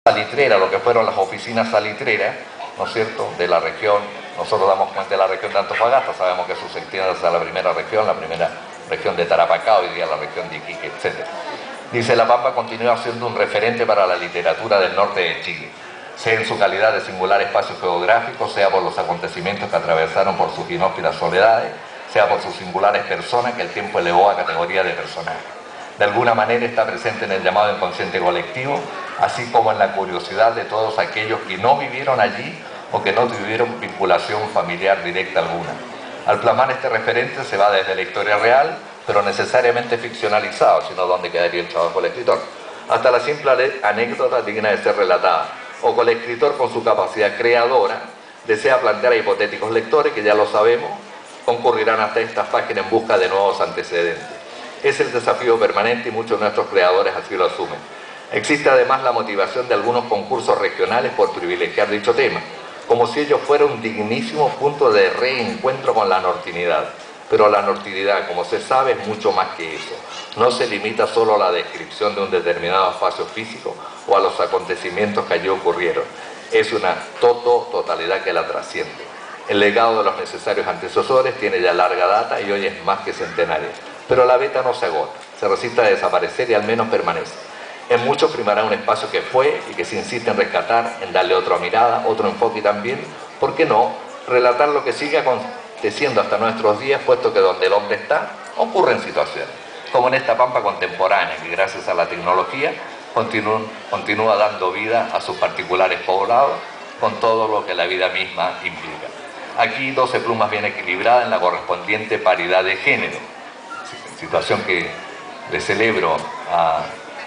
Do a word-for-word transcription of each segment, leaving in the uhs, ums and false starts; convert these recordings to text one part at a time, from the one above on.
salitrera, lo que fueron las oficinas salitreras, ¿no es cierto?, de la región. Nosotros damos cuenta de la región de Antofagasta, sabemos que eso se extiende hacia la primera región, la primera región de Tarapacá, hoy día la región de Iquique, etcétera. Dice: La Pampa continúa siendo un referente para la literatura del norte de Chile, sea en su calidad de singular espacio geográfico, sea por los acontecimientos que atravesaron por sus inhóspitas soledades, sea por sus singulares personas que el tiempo elevó a categoría de personajes. De alguna manera está presente en el llamado inconsciente colectivo, así como en la curiosidad de todos aquellos que no vivieron allí o que no tuvieron vinculación familiar directa alguna. Al plasmar este referente se va desde la historia real, pero necesariamente ficcionalizado, sino dónde quedaría el trabajo del escritor, hasta la simple anécdota digna de ser relatada, o con el escritor con su capacidad creadora desea plantear a hipotéticos lectores que ya lo sabemos, concurrirán hasta estas páginas en busca de nuevos antecedentes. Es el desafío permanente y muchos de nuestros creadores así lo asumen. Existe además la motivación de algunos concursos regionales por privilegiar dicho tema, como si ello fuera un dignísimo punto de reencuentro con la nortinidad. Pero la nortinidad, como se sabe, es mucho más que eso. No se limita solo a la descripción de un determinado espacio físico o a los acontecimientos que allí ocurrieron. Es una toto totalidad que la trasciende. El legado de los necesarios antecesores tiene ya larga data y hoy es más que centenario. Pero la beta no se agota, se resiste a desaparecer y al menos permanece. En muchos primará un espacio que fue y que se insiste en rescatar, en darle otra mirada, otro enfoque y también, ¿por qué no?, relatar lo que sigue aconteciendo hasta nuestros días, puesto que donde el hombre está, ocurren situaciones, como en esta Pampa contemporánea, que gracias a la tecnología continúa, continúa dando vida a sus particulares poblados, con todo lo que la vida misma implica. Aquí doce plumas bien equilibradas en la correspondiente paridad de género, situación que le celebro a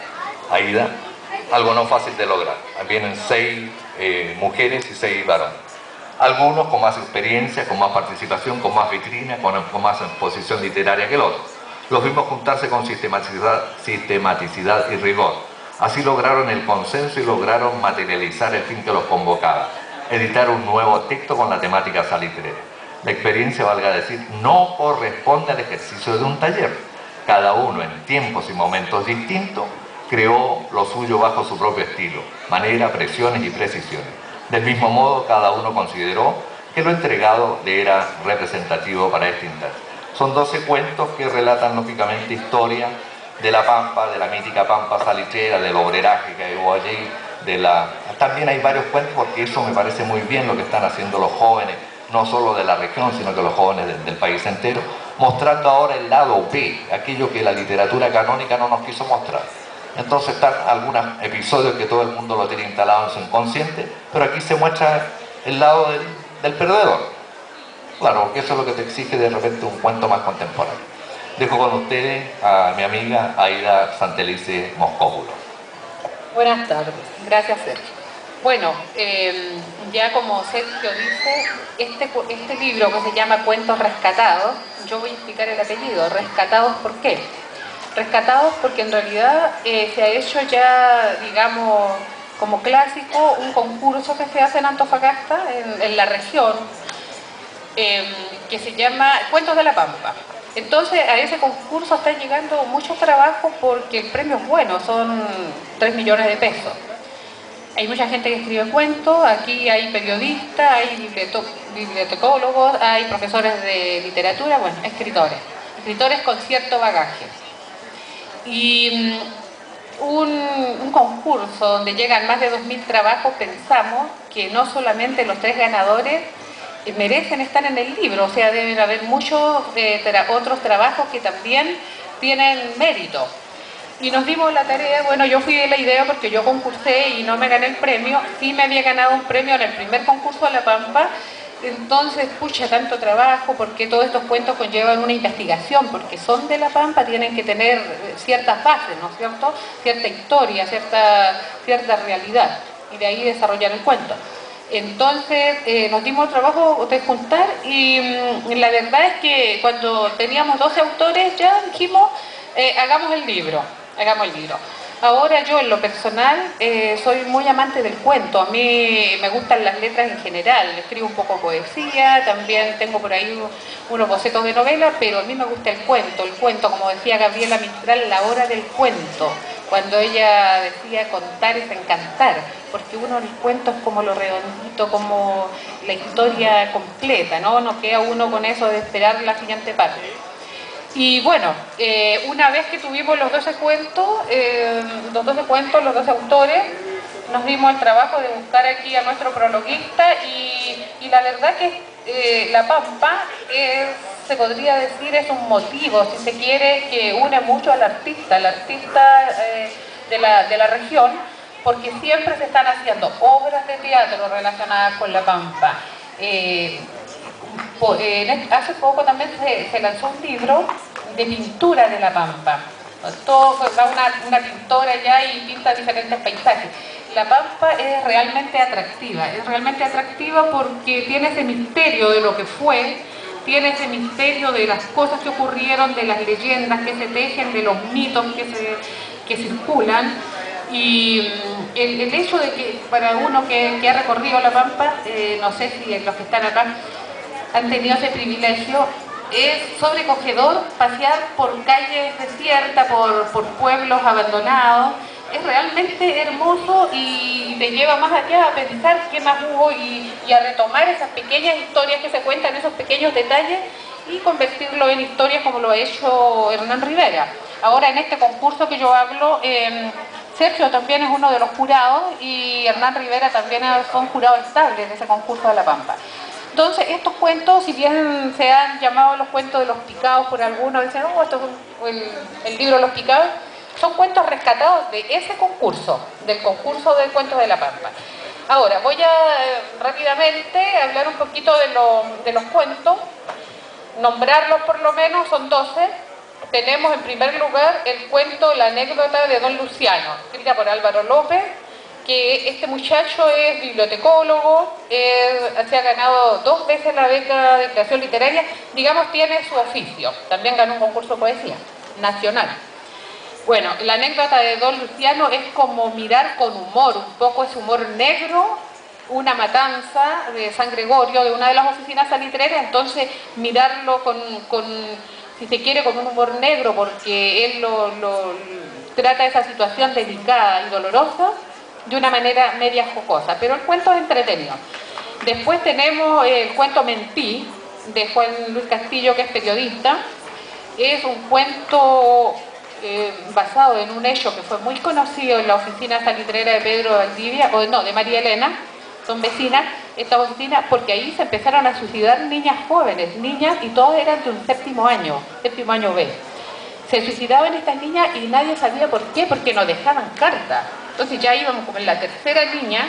Aida, algo no fácil de lograr. Vienen seis eh, mujeres y seis varones. Algunos con más experiencia, con más participación, con más vitrina, con, con más exposición literaria que el otro. Los vimos juntarse con sistematicidad, sistematicidad y rigor. Así lograron el consenso y lograron materializar el fin que los convocaba: editar un nuevo texto con la temática salitrera. La experiencia, valga decir, no corresponde al ejercicio de un taller. Cada uno, en tiempos y momentos distintos, creó lo suyo bajo su propio estilo, manera, presiones y precisiones. Del mismo modo, cada uno consideró que lo entregado le era representativo para este instante. Son doce cuentos que relatan lógicamente historia de la Pampa, de la mítica Pampa salitrera, del obreraje que hubo allí, de la... También hay varios cuentos, porque eso me parece muy bien lo que están haciendo los jóvenes, no solo de la región, sino que los jóvenes del, del país entero, mostrando ahora el lado B, aquello que la literatura canónica no nos quiso mostrar. Entonces están algunos episodios que todo el mundo lo tiene instalado en su inconsciente, pero aquí se muestra el lado del, del perdedor. Claro, porque eso es lo que te exige de repente un cuento más contemporáneo. Dejo con ustedes a mi amiga Aida Santelice Moscópulo. Buenas tardes, gracias Sergio. Bueno, eh, ya como Sergio dice, este, este libro que se llama Cuentos Rescatados, yo voy a explicar el apellido. ¿Rescatados por qué? Rescatados porque en realidad eh, se ha hecho ya, digamos, como clásico, un concurso que se hace en Antofagasta, en, en la región, eh, que se llama Cuentos de la Pampa. Entonces a ese concurso están llegando muchos trabajos porque el premio es bueno, son tres millones de pesos. Hay mucha gente que escribe cuentos, aquí hay periodistas, hay bibliotecólogos, hay profesores de literatura, bueno, escritores, escritores con cierto bagaje. Y un, un concurso donde llegan más de dos mil trabajos, pensamos que no solamente los tres ganadores merecen estar en el libro, o sea, deben haber muchos eh, tra otros trabajos que también tienen mérito. Y nos dimos la tarea, bueno, yo fui de la idea porque yo concursé y no me gané el premio, sí me había ganado un premio en el primer concurso de La Pampa. Entonces, pucha, tanto trabajo, porque todos estos cuentos conllevan una investigación, porque son de La Pampa, tienen que tener ciertas bases, ¿no es cierto? Cierta historia, cierta, cierta realidad, y de ahí desarrollar el cuento. Entonces, eh, nos dimos el trabajo de juntar, y mmm, la verdad es que cuando teníamos doce autores ya dijimos, eh, hagamos el libro, hagamos el libro. Ahora yo en lo personal eh, soy muy amante del cuento, a mí me gustan las letras en general, escribo un poco poesía, también tengo por ahí unos bocetos de novela, pero a mí me gusta el cuento, el cuento, como decía Gabriela Mistral, la hora del cuento, cuando ella decía contar es encantar, porque uno el cuento es como lo redondito, como la historia completa, ¿no? No queda uno con eso de esperar la siguiente parte. Y bueno, eh, una vez que tuvimos los doce cuentos, eh, los doce cuentos, los doce autores, nos dimos el trabajo de buscar aquí a nuestro prologuista y, y la verdad que eh, La Pampa es, se podría decir, es un motivo, si se quiere, que une mucho al artista, al artista eh, de, la, de la región, porque siempre se están haciendo obras de teatro relacionadas con La Pampa. Eh, hace poco también se, se lanzó un libro de pintura de La Pampa. Todo, va una, una pintora allá y pinta diferentes paisajes. La Pampa es realmente atractiva, es realmente atractiva porque tiene ese misterio de lo que fue, tiene ese misterio de las cosas que ocurrieron, de las leyendas que se tejen, de los mitos que, se, que circulan. Y el, el hecho de que para uno que, que ha recorrido La Pampa, eh, no sé si los que están acá han tenido ese privilegio, es sobrecogedor pasear por calles desiertas, por, por pueblos abandonados. Es realmente hermoso y te lleva más allá a pensar qué más hubo y, y a retomar esas pequeñas historias que se cuentan, esos pequeños detalles, y convertirlo en historias como lo ha hecho Hernán Rivera. Ahora en este concurso que yo hablo, eh, Sergio también es uno de los jurados y Hernán Rivera también son jurados estables de ese concurso de La Pampa. Entonces, estos cuentos, si bien se han llamado los cuentos de los picados por algunos, dicen, oh, esto es el, el libro de los picados, son cuentos rescatados de ese concurso, del concurso de cuentos de La Pampa. Ahora, voy a eh, rápidamente hablar un poquito de, lo, de los cuentos, nombrarlos por lo menos, son doce. Tenemos en primer lugar el cuento La anécdota de Don Luciano, escrita por Álvaro López, que este muchacho es bibliotecólogo, eh, se ha ganado dos veces la beca de creación literaria, digamos, tiene su oficio, también ganó un concurso de poesía nacional. Bueno, la anécdota de Don Luciano es como mirar con humor, un poco es humor negro, una matanza de San Gregorio, de una de las oficinas salitreras, entonces mirarlo con, con, si se quiere, con un humor negro, porque él lo, lo, trata esa situación delicada y dolorosa de una manera media jocosa, pero el cuento es entretenido. Después tenemos el cuento Mentí, de Juan Luis Castillo, que es periodista. Es un cuento eh, basado en un hecho que fue muy conocido en la oficina salitrera de Pedro Valdivia, o no, de María Elena, son vecinas, esta oficina, porque ahí se empezaron a suicidar niñas jóvenes, niñas, y todas eran de un séptimo año, séptimo año B. Se suicidaban estas niñas y nadie sabía por qué, porque no dejaban carta. Entonces ya íbamos como en la tercera niña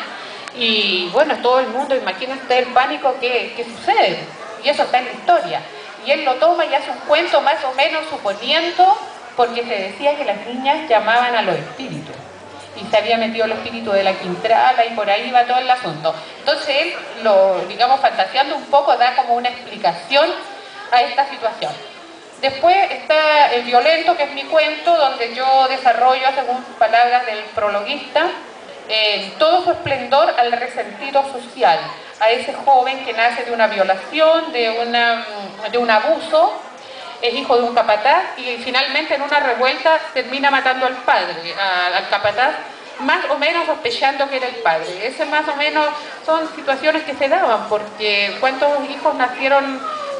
y bueno, todo el mundo, imagínate el pánico que, que sucede. Y eso está en la historia. Y él lo toma y hace un cuento más o menos suponiendo, porque se decía que las niñas llamaban a los espíritus. Y se había metido el espíritu de la Quintrala y por ahí va todo el asunto. Entonces él, lo, digamos, fantaseando un poco, da como una explicación a esta situación. Después está El Violento, que es mi cuento, donde yo desarrollo, según palabras del prologuista, eh, todo su esplendor al resentido social, a ese joven que nace de una violación, de, una, de un abuso, es hijo de un capataz y finalmente en una revuelta termina matando al padre, a, al capataz, más o menos sospechando que era el padre. Ese más o menos son situaciones que se daban, porque cuántos hijos nacieron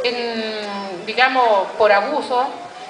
en, digamos, por abuso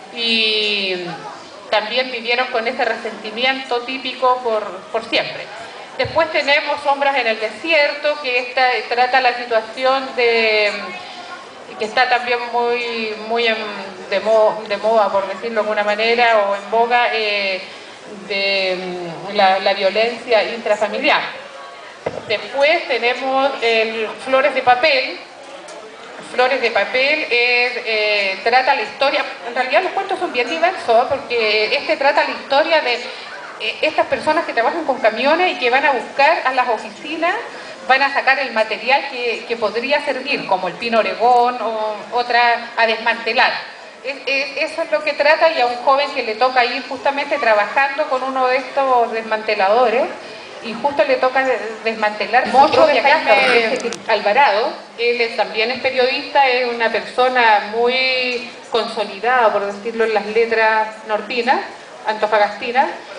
y también vivieron con ese resentimiento típico por, por siempre. Después tenemos Sombras en el Desierto, que esta, trata la situación de, que está también muy, muy en, de, mo, de moda, por decirlo de alguna manera, o en boga, eh, de la, la violencia intrafamiliar. Después tenemos el Flores de Papel. Flores de Papel es, eh, trata la historia, en realidad los cuentos son bien diversos, porque este trata la historia de eh, estas personas que trabajan con camiones y que van a buscar a las oficinas, van a sacar el material que, que podría servir, como el pino oregón o otra, a desmantelar. Es, es, eso es lo que trata, y a un joven que le toca ir justamente trabajando con uno de estos desmanteladores, y justo le toca desmantelar mucho de Jaime Alvarado. Él es, también es periodista, es una persona muy consolidada, por decirlo, en las letras nortinas, antofagastinas,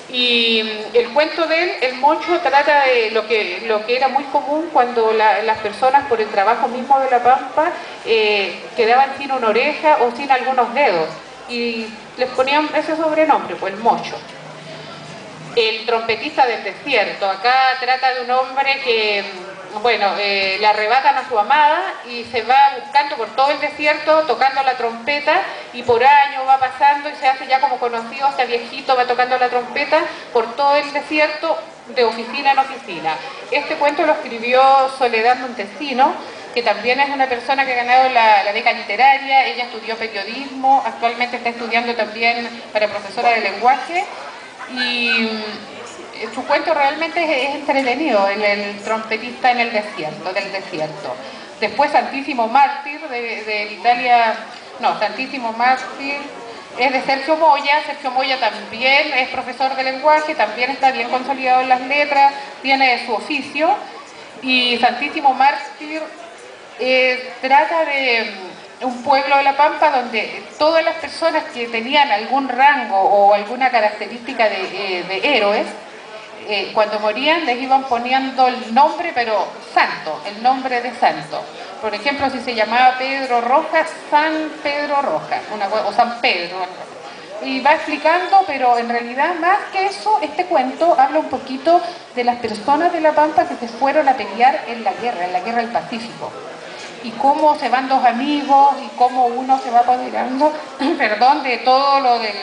Y el cuento de él, El Mocho, trata de lo que, lo que era muy común cuando la, las personas por el trabajo mismo de la pampa eh, quedaban sin una oreja o sin algunos dedos y les ponían ese sobrenombre, pues El Mocho. El trompetista del desierto, acá trata de un hombre que, bueno, eh, le arrebatan a su amada y se va buscando por todo el desierto tocando la trompeta y por años va pasando y se hace ya como conocido, este viejito va tocando la trompeta por todo el desierto de oficina en oficina. Este cuento lo escribió Soledad Montesino, que también es una persona que ha ganado la, la beca literaria. Ella estudió periodismo, actualmente está estudiando también para profesora de lenguaje y su cuento realmente es, es entretenido, el, el trompetista en el desierto, del desierto. Después Santísimo Mártir de, de Italia, no, Santísimo Mártir es de Sergio Moya. Sergio Moya también es profesor de lenguaje, también está bien consolidado en las letras, tiene su oficio, y Santísimo Mártir eh, trata de un pueblo de La Pampa donde todas las personas que tenían algún rango o alguna característica de, eh, de héroes, eh, cuando morían les iban poniendo el nombre, pero santo, el nombre de santo. Por ejemplo, si se llamaba Pedro Rojas, San Pedro Rojas, una, o San Pedro, y va explicando, pero en realidad más que eso, este cuento habla un poquito de las personas de La Pampa que se fueron a pelear en la guerra, en la guerra del Pacífico, y cómo se van dos amigos y cómo uno se va apoderando, perdón, de todo lo del,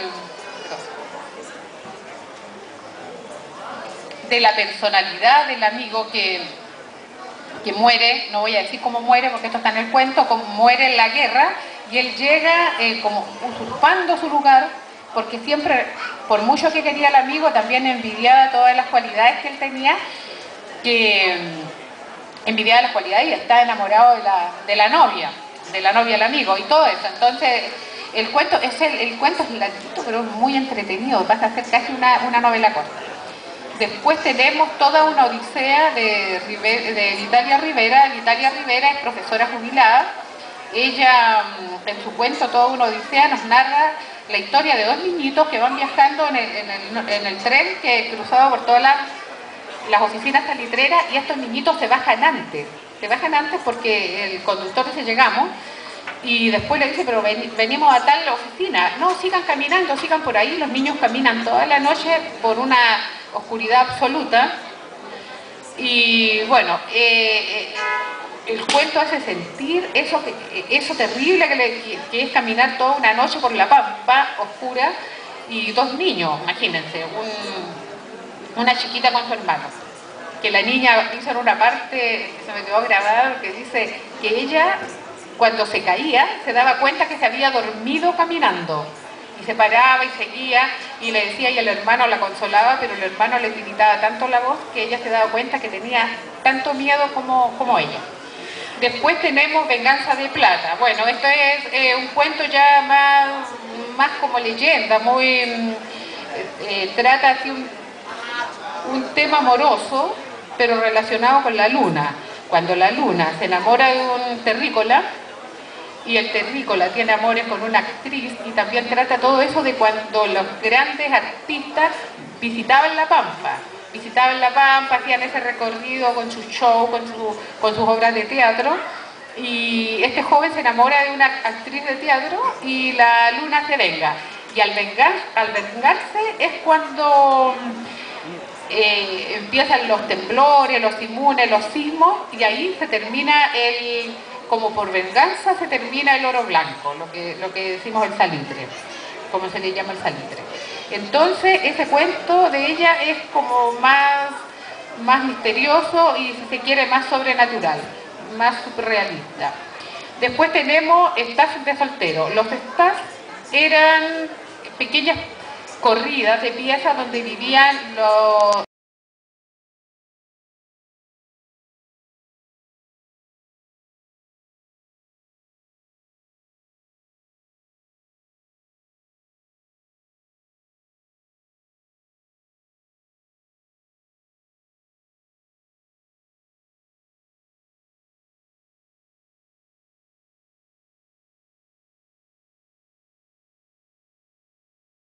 de la personalidad del amigo que, que muere. No voy a decir cómo muere porque esto está en el cuento, cómo muere en la guerra, y él llega eh, como usurpando su lugar, porque siempre, por mucho que quería al amigo, también envidiaba todas las cualidades que él tenía, que envidiaba las cualidades y está enamorado de la, de la novia, de la novia del amigo y todo eso. Entonces, el cuento es, el, el cuento es larguito, pero es muy entretenido, pasa a ser casi una, una novela corta. Después tenemos toda una odisea de, de Vitalia Rivera. Vitalia Rivera es profesora jubilada. Ella, en su cuento Toda una odisea, nos narra la historia de dos niñitos que van viajando en el, en el, en el tren que cruzado por todas las, las oficinas salitreras, y estos niñitos se bajan antes. Se bajan antes porque el conductor dice llegamos, y después le dice, pero ven, venimos a tal oficina. No, sigan caminando, sigan por ahí. Los niños caminan toda la noche por una oscuridad absoluta. Y bueno, eh, eh, el cuento hace sentir eso, eso terrible que, le, que es caminar toda una noche por la pampa oscura y dos niños, imagínense, un, una chiquita con su hermano. Que la niña dice en una parte, que se me quedó grabada, que dice que ella, cuando se caía, se daba cuenta que se había dormido caminando. Y se paraba y seguía, y le decía, y el hermano la consolaba, pero el hermano le tiritaba tanto la voz que ella se daba cuenta que tenía tanto miedo como, como ella. Después tenemos Venganza de Plata. Bueno, esto es eh, un cuento ya más, más como leyenda, muy eh, eh, trata así un, un tema amoroso, pero relacionado con la luna. Cuando la luna se enamora de un terrícola, y el terrícola tiene amores con una actriz, y también trata todo eso de cuando los grandes artistas visitaban La Pampa. Visitaban La Pampa, hacían ese recorrido con su show, con, su, con sus obras de teatro, y este joven se enamora de una actriz de teatro y la luna se venga. Y al, vengar, al vengarse es cuando eh, empiezan los temblores, los inmunes, los sismos, y ahí se termina el... como por venganza se termina el oro blanco, lo que, lo que decimos el salitre, como se le llama el salitre. Entonces ese cuento de ella es como más, más misterioso y, si se quiere, más sobrenatural, más surrealista. Después tenemos Staff de soltero. Los staff eran pequeñas corridas de piezas donde vivían los